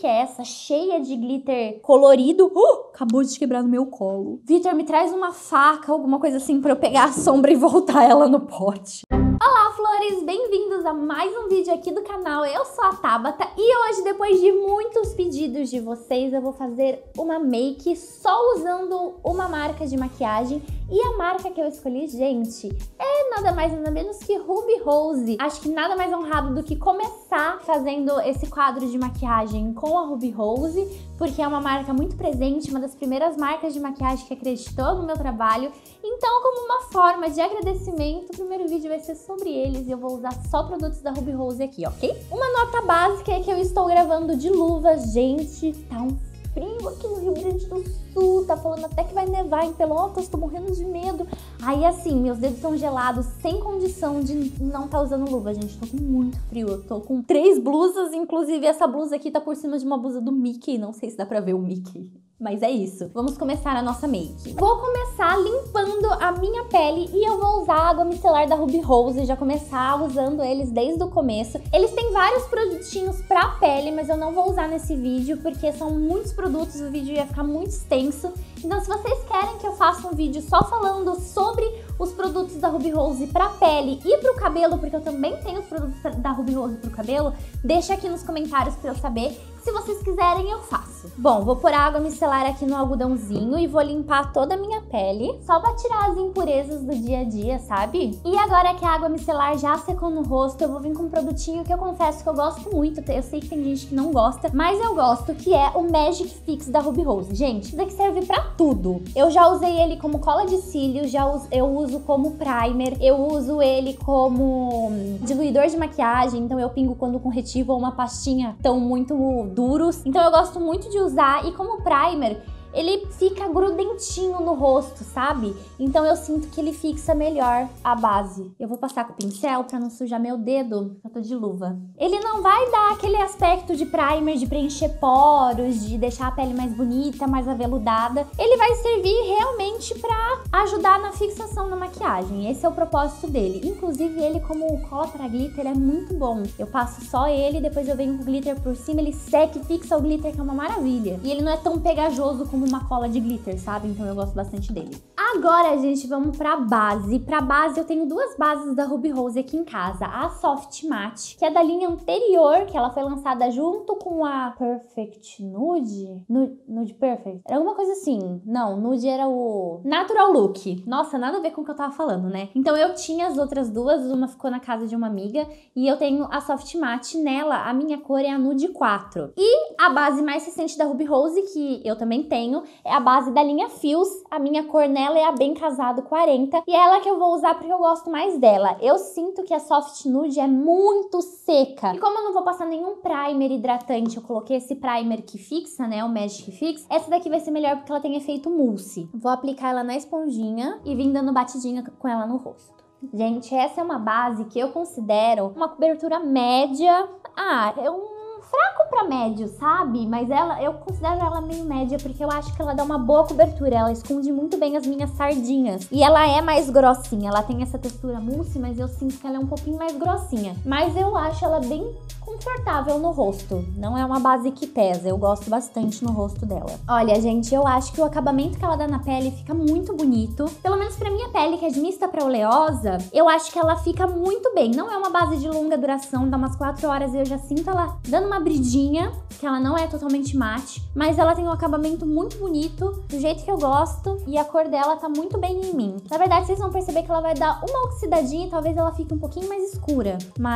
que é essa? Cheia de glitter colorido. Acabou de quebrar no meu colo. Vitor, me traz uma faca, alguma coisa assim pra eu pegar a sombra e voltar ela no pote. Olá, flores! Bem-vindos a mais um vídeo aqui do canal. Eu sou a Tabata e hoje, depois de muitos pedidos de vocês, eu vou fazer uma make só usando uma marca de maquiagem. E a marca que eu escolhi, gente, é nada mais nada menos que Ruby Rose. Acho que nada mais honrado do que começar fazendo esse quadro de maquiagem com a Ruby Rose, porque é uma marca muito presente, uma das primeiras marcas de maquiagem que acreditou no meu trabalho. Então, como uma forma de agradecimento, o primeiro vídeo vai ser sobre eles e eu vou usar só produtos da Ruby Rose aqui, ok? Uma nota básica é que eu estou gravando de luva, gente, tá um frio aqui no Rio Grande do Sul, tá falando até que vai nevar em Pelotas, tô morrendo de medo. Aí assim, meus dedos estão gelados, sem condição de não tá usando luva, gente, tô com muito frio, eu tô com 3 blusas, inclusive essa blusa aqui tá por cima de uma blusa do Mickey, não sei se dá pra ver o Mickey. Mas é isso, vamos começar a nossa make. Vou começar limpando a minha pele e eu vou usar a água micelar da Ruby Rose, já começar usando eles desde o começo. Eles têm vários produtinhos pra pele, mas eu não vou usar nesse vídeo porque são muitos produtos, o vídeo ia ficar muito extenso. Então se vocês querem que eu faça um vídeo só falando sobre os produtos da Ruby Rose pra pele e pro cabelo, porque eu também tenho os produtos da Ruby Rose pro cabelo, deixa aqui nos comentários pra eu saber. Se vocês quiserem, eu faço. Bom, vou pôr a água micelar aqui no algodãozinho e vou limpar toda a minha pele, só pra tirar as impurezas do dia a dia, sabe? E agora que a água micelar já secou no rosto, eu vou vir com um produtinho que eu confesso que eu gosto muito. Eu sei que tem gente que não gosta, mas eu gosto, que é o Magic Fix da Ruby Rose. Gente, isso daqui serve pra tudo. Eu já usei ele como cola de cílios, eu uso como primer, eu uso ele como diluidor de maquiagem, então eu pingo quando o corretivo ou uma pastinha tão muito duros. Então eu gosto muito de usar e como primer, ele fica grudentinho no rosto, sabe? Então eu sinto que ele fixa melhor a base. Eu vou passar com o pincel pra não sujar meu dedo, eu tô de luva. Ele não vai dar aquele aspecto de primer, de preencher poros, de deixar a pele mais bonita, mais aveludada. Ele vai servir realmente pra ajudar na fixação da maquiagem. Esse é o propósito dele. Inclusive ele como cola pra glitter é muito bom. Eu passo só ele, depois eu venho com o glitter por cima, ele seca e fixa o glitter, que é uma maravilha. E ele não é tão pegajoso como uma cola de glitter, sabe? Então eu gosto bastante dele. Agora, gente, vamos pra base. Pra base, eu tenho duas bases da Ruby Rose aqui em casa. A Soft Matte, que é da linha anterior, que ela foi lançada junto com a Perfect Nude. Nude Perfect? Era alguma coisa assim. Não, Nude era o Natural Look. Nossa, nada a ver com o que eu tava falando, né? Então eu tinha as outras duas, uma ficou na casa de uma amiga, e eu tenho a Soft Matte. Nela, a minha cor é a Nude 4. E a base mais recente da Ruby Rose, que eu também tenho, é a base da linha Fios. A minha cor nela é a Bem Casado 40 e é ela que eu vou usar porque eu gosto mais dela. Eu sinto que a Soft Nude é muito seca. E como eu não vou passar nenhum primer hidratante, eu coloquei esse primer que fixa, né, o Magic Fix, essa daqui vai ser melhor porque ela tem efeito mousse. Vou aplicar ela na esponjinha e vim dando batidinha com ela no rosto. Gente, essa é uma base que eu considero uma cobertura média. É fraco pra médio, sabe? Mas eu considero ela meio média porque eu acho que ela dá uma boa cobertura. Ela esconde muito bem as minhas sardinhas. E ela é mais grossinha. Ela tem essa textura mousse, mas eu sinto que ela é um pouquinho mais grossinha. Mas eu acho ela bem confortável no rosto. Não é uma base que pesa. Eu gosto bastante no rosto dela. Olha, gente, eu acho que o acabamento que ela dá na pele fica muito bonito. Pelo menos pra minha pele, que é de mista pra oleosa, eu acho que ela fica muito bem. Não é uma base de longa duração, dá umas 4 horas e eu já sinto ela dando uma brilhinha, que ela não é totalmente mate, mas ela tem um acabamento muito bonito, do jeito que eu gosto, e a cor dela tá muito bem em mim. Na verdade, vocês vão perceber que ela vai dar uma oxidadinha e talvez ela fique um pouquinho mais escura,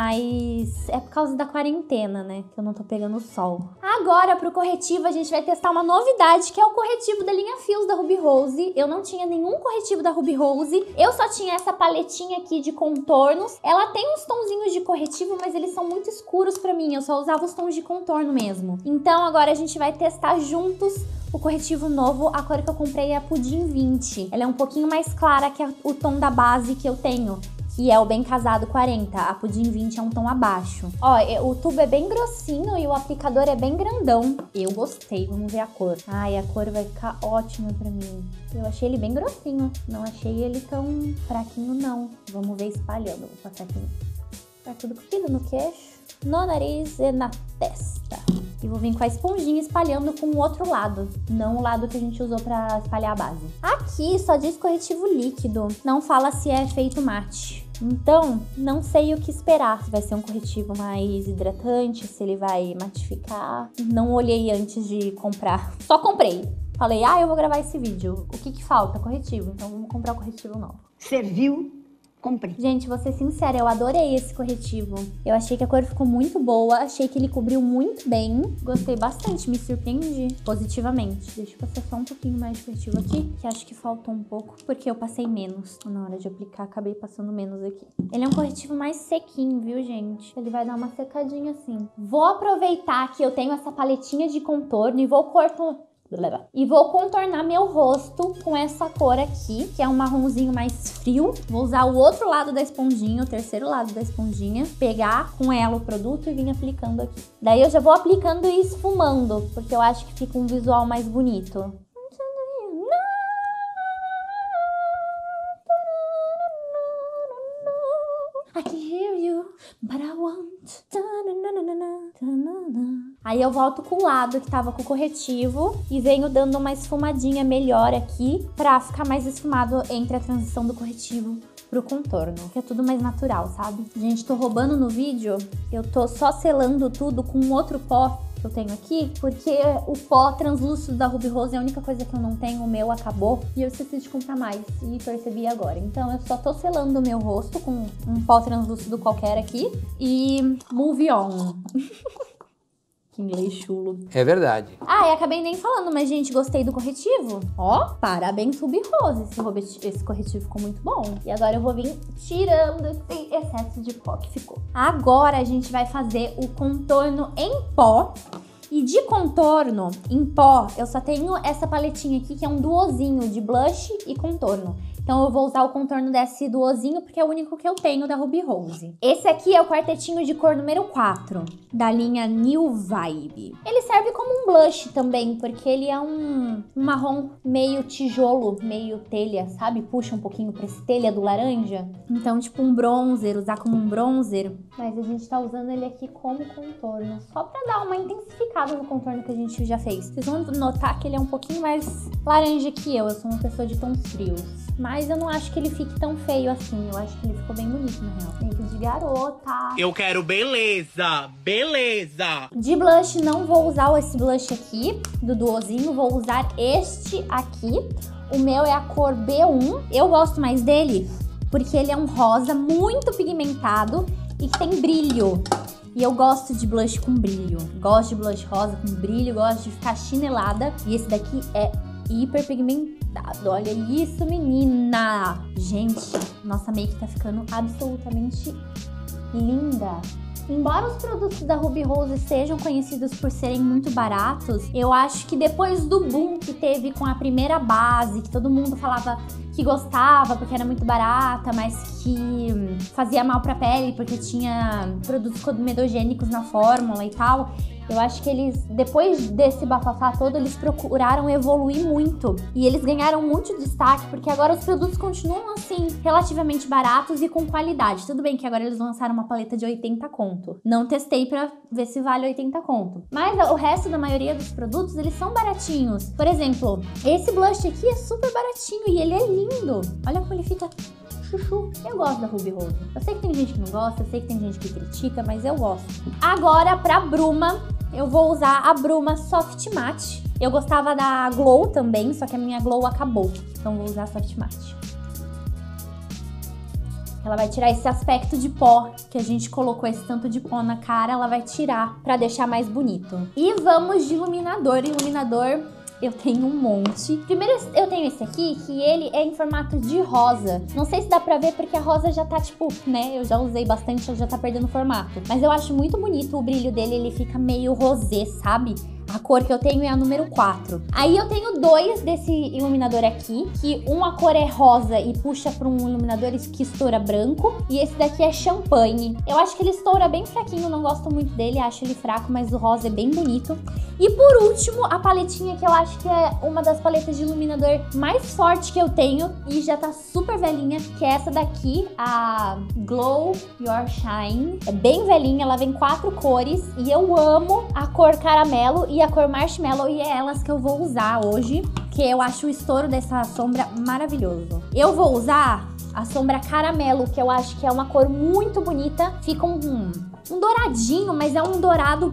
mas é por causa da quarentena, né, que eu não tô pegando o sol. Agora, pro corretivo, a gente vai testar uma novidade, que é o corretivo da linha Fios da Ruby Rose. Eu não tinha nenhum corretivo da Ruby Rose, eu só tinha essa paletinha aqui de contornos. Ela tem uns tonzinhos de corretivo, mas eles são muito escuros pra mim, eu só usava os tons de contorno mesmo. Então agora a gente vai testar juntos o corretivo novo. A cor que eu comprei é a Pudim 20. Ela é um pouquinho mais clara que o tom da base que eu tenho, que é o Bem Casado 40. A Pudim 20 é um tom abaixo. Ó, o tubo é bem grossinho e o aplicador é bem grandão. Eu gostei, vamos ver a cor. Ai, a cor vai ficar ótima pra mim. Eu achei ele bem grossinho, não achei ele tão fraquinho não. Vamos ver espalhando, vou passar aqui. Tá tudo cozido no queixo, no nariz e na testa. E vou vir com a esponjinha espalhando com o outro lado, não o lado que a gente usou pra espalhar a base. Aqui só diz corretivo líquido, não fala se é feito mate. Então, não sei o que esperar. Se vai ser um corretivo mais hidratante, se ele vai matificar. Não olhei antes de comprar. Só comprei. Falei, eu vou gravar esse vídeo. O que falta? Corretivo. Então, vamos comprar o corretivo novo. Serviu, comprei. Gente, vou ser sincera, eu adorei esse corretivo. Eu achei que a cor ficou muito boa, achei que ele cobriu muito bem. Gostei bastante, me surpreendi positivamente. Deixa eu passar só um pouquinho mais de corretivo aqui, que acho que faltou um pouco, porque eu passei menos. Na hora de aplicar, acabei passando menos aqui. Ele é um corretivo mais sequinho, viu, gente? Ele vai dar uma secadinha assim. Vou aproveitar que eu tenho essa paletinha de contorno e vou contornar meu rosto com essa cor aqui, que é um marronzinho mais frio. Vou usar o outro lado da esponjinha, o terceiro lado da esponjinha, pegar com ela o produto e vir aplicando aqui. Daí eu já vou aplicando e esfumando, porque eu acho que fica um visual mais bonito. I can hear you, but I won't. Aí eu volto com o lado que tava com o corretivo e venho dando uma esfumadinha melhor aqui pra ficar mais esfumado entre a transição do corretivo pro contorno, que é tudo mais natural, sabe? Gente, tô roubando no vídeo, eu tô só selando tudo com um outro pó que eu tenho aqui, porque o pó translúcido da Ruby Rose é a única coisa que eu não tenho, o meu acabou e eu esqueci de comprar mais e percebi agora. Então eu só tô selando o meu rosto com um pó translúcido qualquer aqui e move on. Que inglês chulo. É verdade. E acabei nem falando, mas, gente, gostei do corretivo. Ó, parabéns, Ruby Rose. Esse corretivo ficou muito bom. E agora eu vou vir tirando esse excesso de pó que ficou. Agora a gente vai fazer o contorno em pó. E de contorno em pó, eu só tenho essa paletinha aqui, que é um duozinho de blush e contorno. Então eu vou usar o contorno desse duozinho, porque é o único que eu tenho da Ruby Rose. Esse aqui é o quartetinho de cor número 4, da linha New Vibe. Ele serve como um blush também, porque ele é um marrom meio tijolo, meio telha, sabe? Puxa um pouquinho pra esse telha do laranja. Então, tipo um bronzer, usar como um bronzer. Mas a gente tá usando ele aqui como contorno, só pra dar uma intensificada no contorno que a gente já fez. Vocês vão notar que ele é um pouquinho mais laranja que eu sou uma pessoa de tons frios. Mas eu não acho que ele fique tão feio assim. Eu acho que ele ficou bem bonito, na real. Make de garota. Eu quero beleza, beleza. De blush, não vou usar esse blush aqui, do duozinho. Vou usar este aqui. O meu é a cor B1. Eu gosto mais dele porque ele é um rosa muito pigmentado e que tem brilho. E eu gosto de blush com brilho. Gosto de blush rosa com brilho. Gosto de ficar chinelada. E esse daqui é hiper pigmentado. Olha isso, menina! Gente, nossa make tá ficando absolutamente linda. Embora os produtos da Ruby Rose sejam conhecidos por serem muito baratos, eu acho que depois do boom que teve com a primeira base, que todo mundo falava que gostava porque era muito barata, mas que fazia mal pra pele porque tinha produtos comedogênicos na fórmula e tal, eu acho que eles, depois desse bafafá todo, eles procuraram evoluir muito. E eles ganharam muito destaque, porque agora os produtos continuam, assim, relativamente baratos e com qualidade. Tudo bem que agora eles lançaram uma paleta de 80 conto. Não testei pra ver se vale 80 conto. Mas o resto da maioria dos produtos, eles são baratinhos. Por exemplo, esse blush aqui é super baratinho e ele é lindo. Olha como ele fica... chuchu. Eu gosto da Ruby Rose. Eu sei que tem gente que não gosta, eu sei que tem gente que critica, mas eu gosto. Agora, pra bruma, eu vou usar a bruma Soft Matte. Eu gostava da Glow também, só que a minha Glow acabou. Então vou usar a Soft Matte. Ela vai tirar esse aspecto de pó, que a gente colocou esse tanto de pó na cara, ela vai tirar pra deixar mais bonito. E vamos de iluminador. Iluminador... eu tenho um monte. Primeiro eu tenho esse aqui, que ele é em formato de rosa. Não sei se dá pra ver porque a rosa já tá tipo, né, eu já usei bastante, ela já tá perdendo formato. Mas eu acho muito bonito o brilho dele, ele fica meio rosé, sabe? A A cor que eu tenho é a número 4. Aí eu tenho 2 desse iluminador aqui, que a cor é rosa e puxa para um iluminador que estoura branco. E esse daqui é champanhe. Eu acho que ele estoura bem fraquinho, não gosto muito dele, acho ele fraco, mas o rosa é bem bonito. E por último, a paletinha que eu acho que é uma das paletas de iluminador mais forte que eu tenho e já tá super velhinha, que é essa daqui, a Glow Your Shine. É bem velhinha, ela vem 4 cores e eu amo a cor caramelo e a cor marshmallow e é elas que eu vou usar hoje, que eu acho o estouro dessa sombra maravilhoso. Eu vou usar a sombra caramelo, que eu acho que é uma cor muito bonita. Fica um douradinho, mas é um dourado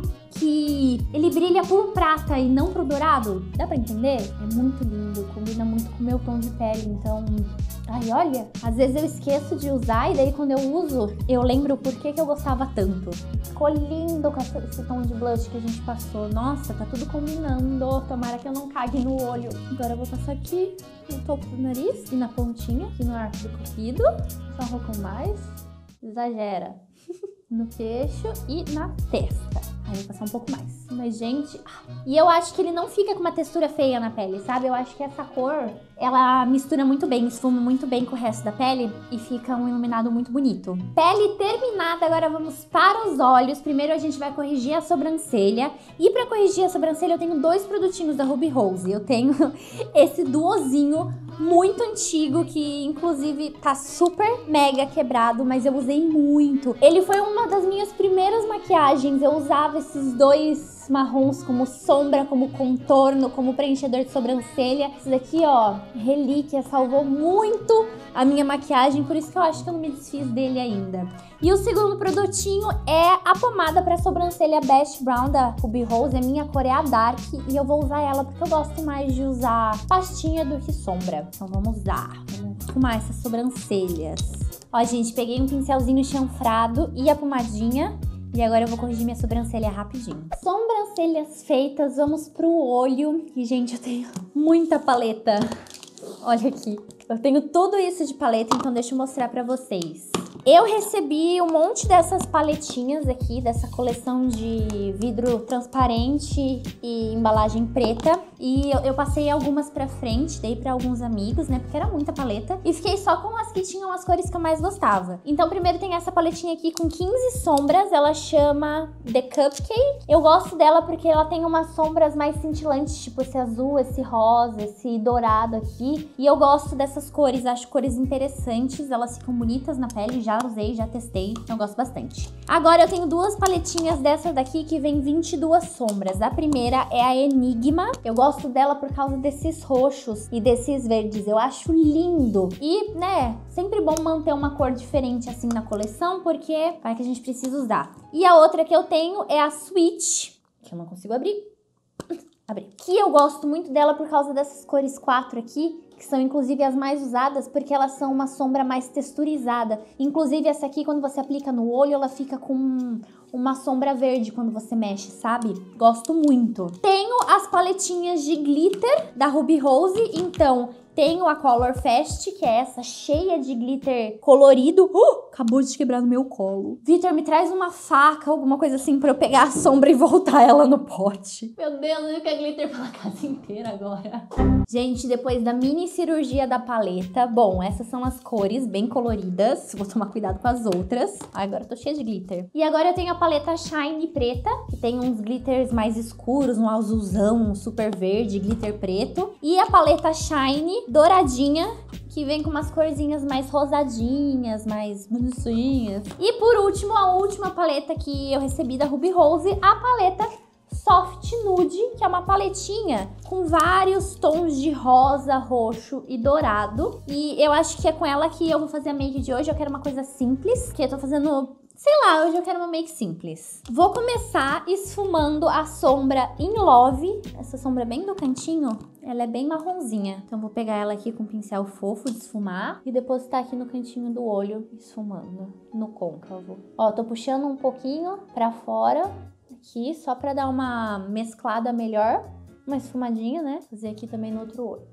que ele brilha por prata e não pro dourado. Dá pra entender? É muito lindo, combina muito com o meu tom de pele, então... Ai, olha, às vezes eu esqueço de usar e daí quando eu uso, eu lembro por que eu gostava tanto. Ficou lindo com esse tom de blush que a gente passou. Nossa, tá tudo combinando. Tomara que eu não cague no olho. Agora eu vou passar aqui no topo do nariz e na pontinha, aqui no arco do cupido. Só um pouco mais. Exagera. No queixo e na testa. Aí eu vou passar um pouco mais. Mas, gente... E eu acho que ele não fica com uma textura feia na pele, sabe? Eu acho que essa cor, ela mistura muito bem, esfuma muito bem com o resto da pele e fica um iluminado muito bonito. Pele terminada, agora vamos para os olhos. Primeiro a gente vai corrigir a sobrancelha. E pra corrigir a sobrancelha eu tenho 2 produtinhos da Ruby Rose. Eu tenho esse duozinho muito antigo, que inclusive tá super mega quebrado, mas eu usei muito. Ele foi uma das minhas primeiras maquiagens. Eu usava esses 2 marrons como sombra, como contorno, como preenchedor de sobrancelha. Esse daqui, ó, relíquia, salvou muito a minha maquiagem, por isso que eu acho que eu não me desfiz dele ainda. E o segundo produtinho é a pomada para sobrancelha Best Brown da Ruby Rose. A minha cor é a Dark e eu vou usar ela porque eu gosto mais de usar pastinha do que sombra. Então vamos usar, vamos arrumar essas sobrancelhas. Ó, gente, peguei um pincelzinho chanfrado e a pomadinha. E agora eu vou corrigir minha sobrancelha rapidinho. Sobrancelhas feitas, vamos pro olho. E, gente, eu tenho muita paleta. Olha aqui. Eu tenho tudo isso de paleta, então deixa eu mostrar pra vocês. Eu recebi um monte dessas paletinhas aqui, dessa coleção de vidro transparente e embalagem preta. E eu passei algumas pra frente, dei pra alguns amigos, né? Porque era muita paleta. E fiquei só com as que tinham as cores que eu mais gostava. Então, primeiro tem essa paletinha aqui com 15 sombras. Ela chama The Cupcake. Eu gosto dela porque ela tem umas sombras mais cintilantes, tipo esse azul, esse rosa, esse dourado aqui. E eu gosto dessas cores, acho cores interessantes. Elas ficam bonitas na pele, já usei, já testei, então eu gosto bastante. Agora eu tenho 2 paletinhas dessa daqui que vem 22 sombras. A primeira é a Enigma. Eu gosto dela por causa desses roxos e desses verdes. Eu acho lindo. E, né, sempre bom manter uma cor diferente assim na coleção, porque vai que a gente precisa usar. E a outra que eu tenho é a Switch, que eu não consigo abrir. Que eu gosto muito dela por causa dessas cores 4 aqui, que são inclusive as mais usadas, porque elas são uma sombra mais texturizada. Inclusive essa aqui, quando você aplica no olho, ela fica com uma sombra verde quando você mexe, sabe? Gosto muito. Tenho as paletinhas de glitter da Ruby Rose, então... Tenho a Color Fest, que é essa cheia de glitter colorido. Acabou de quebrar no meu colo. Vitor, me traz uma faca, alguma coisa assim, pra eu pegar a sombra e voltar ela no pote. Meu Deus, eu quero glitter pela casa inteira agora. Gente, depois da mini cirurgia da paleta, bom, essas são as cores bem coloridas. Vou tomar cuidado com as outras. Agora eu tô cheia de glitter. E agora eu tenho a paleta Shine preta, que tem uns glitters mais escuros, um azulzão, um super verde, glitter preto. E a paleta Shine douradinha, que vem com umas corzinhas mais rosadinhas, mais bonitinhas. E por último, a última paleta que eu recebi da Ruby Rose, a paleta Soft Nude, que é uma paletinha com vários tons de rosa, roxo e dourado. E eu acho que é com ela que eu vou fazer a make de hoje. Eu quero uma coisa simples, porque eu tô fazendo... Sei lá, hoje eu quero uma make simples. Vou começar esfumando a sombra In Love. Essa sombra bem do cantinho, ela é bem marronzinha. Então vou pegar ela aqui com um pincel fofo de esfumar e depositar aqui no cantinho do olho, esfumando no côncavo. Ó, tô puxando um pouquinho pra fora aqui, só pra dar uma mesclada melhor. Uma esfumadinha, né? Fazer aqui também no outro olho.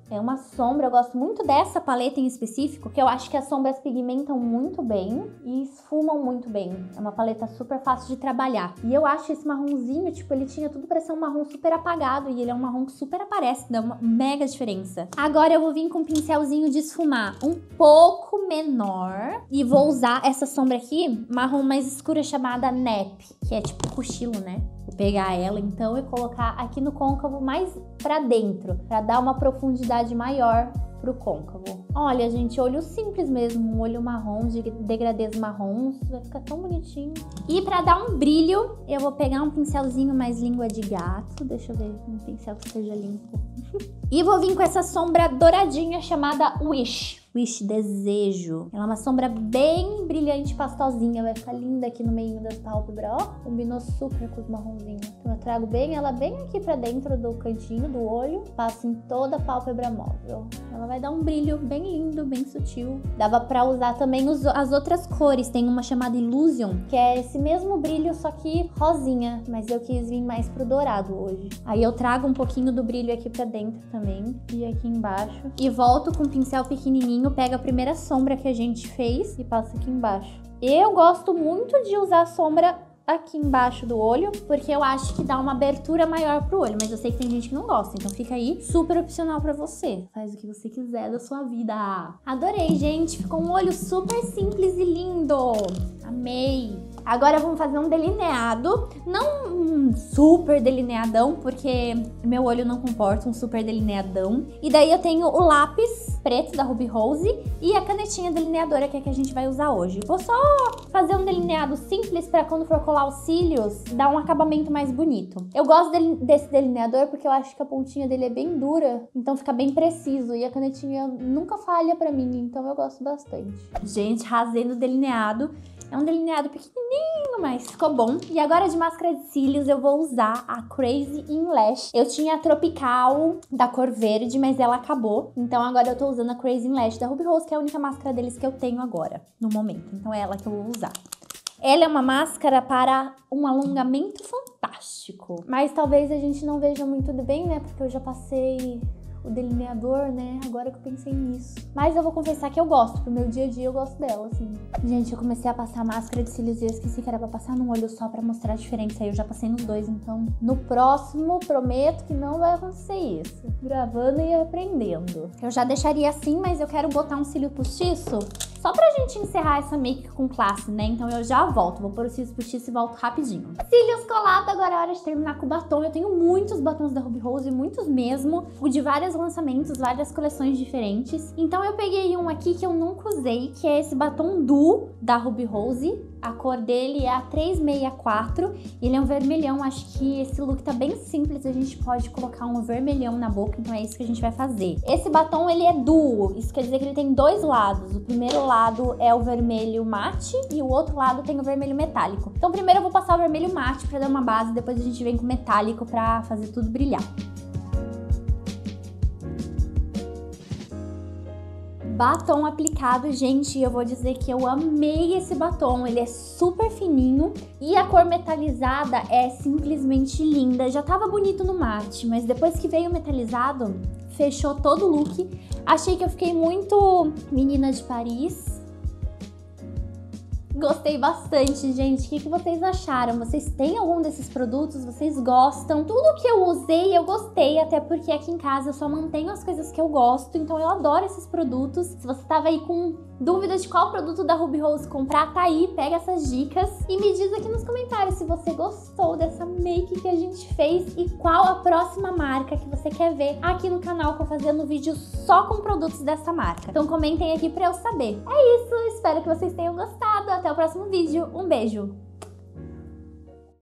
É uma sombra, eu gosto muito dessa paleta em específico, que eu acho que as sombras pigmentam muito bem e esfumam muito bem. É uma paleta super fácil de trabalhar. E eu acho esse marronzinho, tipo, ele tinha tudo pra ser um marrom super apagado e ele é um marrom que super aparece, dá uma mega diferença. Agora eu vou vir com um pincelzinho de esfumar um pouco menor e vou usar essa sombra aqui, marrom mais escura, chamada Nap, que é tipo cochilo, né? Vou pegar ela então e colocar aqui no côncavo mais pra dentro, pra dar uma profundidade maior pro côncavo. Olha, gente, olho simples mesmo, um olho marrom, de degradês marrons, vai ficar tão bonitinho. E pra dar um brilho, eu vou pegar um pincelzinho mais língua de gato, deixa eu ver, um pincel que seja limpo. E vou vir com essa sombra douradinha chamada Wish Desejo. Ela é uma sombra bem brilhante, pastosinha, vai ficar linda aqui no meio das pálpebras, ó. Combinou super com os marronzinhos. Então eu trago bem ela bem aqui pra dentro do cantinho do olho, passo em toda a pálpebra móvel. Ela vai dar um brilho bem lindo, bem sutil. Dava pra usar também as outras cores. Tem uma chamada Illusion, que é esse mesmo brilho, só que rosinha, mas eu quis vir mais pro dourado hoje. Aí eu trago um pouquinho do brilho aqui pra dentro também, e aqui embaixo. E volto com um pincel pequenininho, pega a primeira sombra que a gente fez e passa aqui embaixo. Eu gosto muito de usar sombra aqui embaixo do olho, porque eu acho que dá uma abertura maior pro olho, mas eu sei que tem gente que não gosta, então fica aí super opcional pra você. Faz o que você quiser da sua vida. Adorei, gente! Ficou um olho super simples e lindo! Amei! Agora vamos fazer um delineado, não um super delineadão, porque meu olho não comporta um super delineadão. E daí eu tenho o lápis preto da Ruby Rose e a canetinha delineadora, que é a que a gente vai usar hoje. Vou só fazer um delineado simples para quando for colar os cílios, dar um acabamento mais bonito. Eu gosto desse delineador porque eu acho que a pontinha dele é bem dura, então fica bem preciso. E a canetinha nunca falha pra mim, então eu gosto bastante. Gente, rasei no delineado. É um delineado pequenininho, mas ficou bom. E agora de máscara de cílios eu vou usar a Crazy in Lash. Eu tinha a Tropical da cor verde, mas ela acabou. Então agora eu tô usando a Crazy in Lash da Ruby Rose, que é a única máscara deles que eu tenho agora, no momento. Então é ela que eu vou usar. Ela é uma máscara para um alongamento fantástico. Mas talvez a gente não veja muito bem, né? Porque eu já passei o delineador, né? Agora que eu pensei nisso. Mas eu vou confessar que eu gosto. Pro meu dia a dia eu gosto dela, assim. Gente, eu comecei a passar máscara de cílios e eu esqueci que era pra passar num olho só pra mostrar a diferença. Aí eu já passei nos dois, então no próximo prometo que não vai acontecer isso. Gravando e aprendendo. Eu já deixaria assim, mas eu quero botar um cílio postiço só pra gente encerrar essa make com classe, né? Então eu já volto. Vou pôr os cílios postiços e volto rapidinho. Cílios colados, agora é hora de terminar com o batom. Eu tenho muitos batons da Ruby Rose, muitos mesmo. O de vários lançamentos, várias coleções diferentes. Então eu peguei um aqui que eu nunca usei, que é esse batom Duo da Ruby Rose. A cor dele é a 364. Ele é um vermelhão. Acho que esse look tá bem simples. A gente pode colocar um vermelhão na boca, então é isso que a gente vai fazer. Esse batom, ele é duo. Isso quer dizer que ele tem dois lados. O primeiro lado é o vermelho mate e o outro lado tem o vermelho metálico. Então primeiro eu vou passar o vermelho mate pra dar uma base, depois a gente vem com o metálico pra fazer tudo brilhar. Batom aplicado, gente, eu vou dizer que eu amei esse batom, ele é super fininho e a cor metalizada é simplesmente linda. Já tava bonito no mate, mas depois que veio o metalizado, fechou todo o look. Achei que eu fiquei muito menina de Paris. Gostei bastante, gente. O que vocês acharam? Vocês têm algum desses produtos? Vocês gostam? Tudo que eu usei, eu gostei, até porque aqui em casa eu só mantenho as coisas que eu gosto, então eu adoro esses produtos. Se você tava aí com dúvidas de qual produto da Ruby Rose comprar, tá aí, pega essas dicas e me diz aqui nos comentários se você gostou dessa make que a gente fez e qual a próxima marca que você quer ver aqui no canal, que eu fazendo vídeo só com produtos dessa marca. Então comentem aqui pra eu saber. É isso, espero que vocês tenham gostado. Até o próximo vídeo. Um beijo!